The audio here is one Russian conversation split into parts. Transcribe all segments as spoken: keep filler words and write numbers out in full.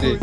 хуй.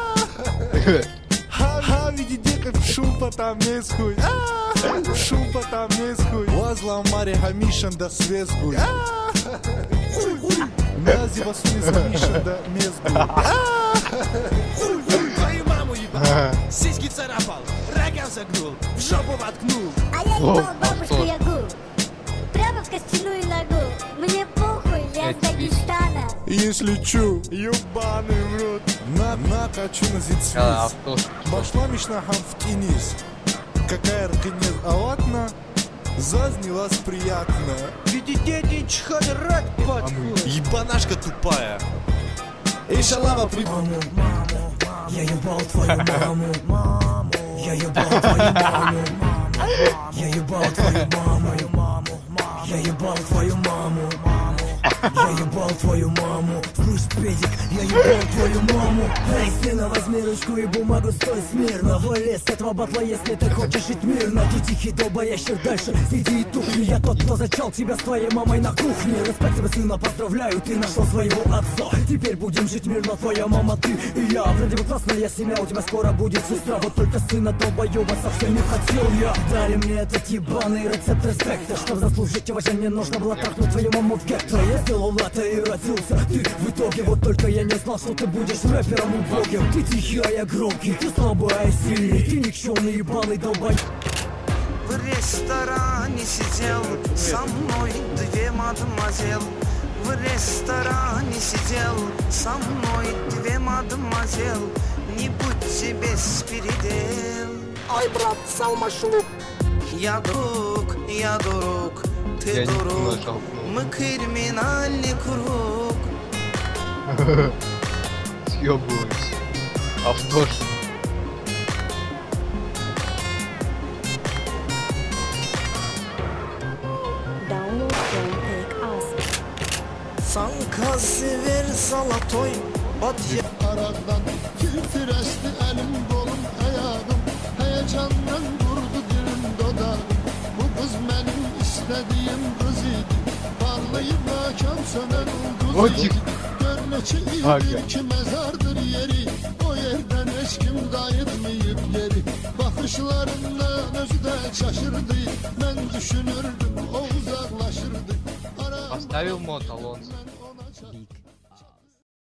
Ха, видите, как шумпа там есть хуй. Шумпа там есть хуй. Возле Мари Хамишан да свезгуй. Хуй, хуй. Нази вас не замишан да мезгуй. Хуй, хуй. Твою маму ебал. Сиськи царапал. Рога загнул. В жопу воткнул. А я ебал бабушку Ягу. Прямо в костяную ногу. Мне похуй, я из Дагестана. Если чу, ебаный в рот. На, накачу на зицвиз. Башламиш на хамфтинис. Какая рканез алатна. Зазнилась приятно. Видите, дети чхадрать подходит. Ебанашка тупая. И шалава при... Я ебал твою маму, маму. Я ебал твою маму, маму. Я ебал твою маму, маму. Я ебал твою маму, маму. Я ебал твою маму. Слышь, педик, я ебал твою маму. Эй, сына, возьми ручку и бумагу, стой смирно. Вылез с этого батла, если ты хочешь жить мирно. Ты тихий долбоящик, дальше сиди и тухни. Я тот, кто зачал тебя с твоей мамой на кухне. Респект тебе, сына, поздравляю, ты нашел своего отца. Теперь будем жить мирно, твоя мама, ты и я. Вроде бы классная семья, у тебя скоро будет сестра. Вот только сына долбоеба совсем не хотел я. Дали мне этот ебаный рецепт респекта. Чтобы заслужить уважение, нужно было трахнуть твою маму в гетто. Я сделал латте и родился ты в итоге. Вот только я не знал, что ты будешь рэпером убогим. Ты тихий, а я громкий, ты слабый, а я сильный. Ты никчемный ебаный долбоеб. В ресторане сидел со мной две мадемуазель. В ресторане сидел со мной две мадемуазель. Не будьте без передел. Ай, брат, салмашлук. Я друг, я друг, ты Я друг. Мы криминальный круг. Съебываемся. Автош. Sanka sever zalatoy. От я Aradan titreşti elim kolum ayağım. Heyecandan durdu dilim dodağım. Bu kız benim istediğim kız idi. Parlayıp akşam sönen ulduz idi. Görneçi iyidir ki mezardır yeri. O yerden hiç kim dayıtmayıp geri. Bakışlarından özü de şaşırdı. Ben düşünürdüm o uzaklaşırdı. Поставил мод, Алонсо.